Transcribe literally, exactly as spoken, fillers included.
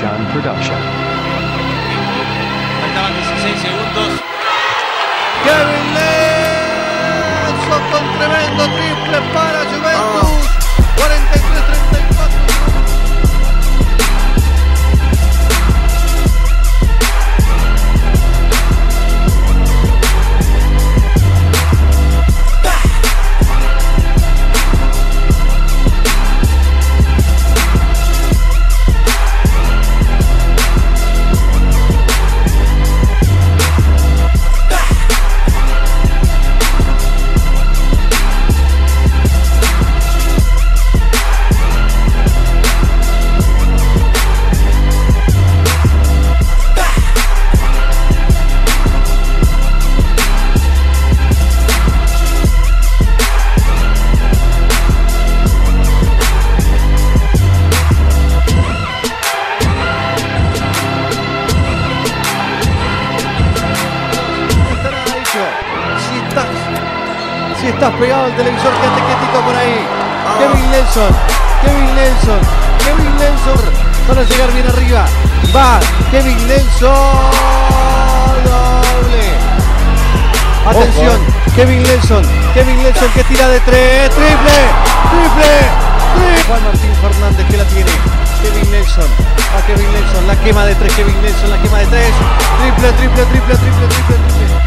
John Production. Faltaban dieciséis segundos. Kevin Nelson con tremendo triple para Juventus. cuarenta y tres treinta y cuatro. Si estás pegado al televisor, quédate quietito por ahí. Oh. Kevin Nelson, Kevin Nelson, Kevin Nelson para llegar bien arriba. Va Kevin Nelson. Doble. Atención, Ojo. Kevin Nelson, Kevin Nelson que tira de tres. Triple, triple, triple. Juan Martín Fernández que la tiene. Kevin Nelson, a Kevin Nelson, la quema de tres. Kevin Nelson, la quema de tres. Triple, triple, triple, triple, triple, triple.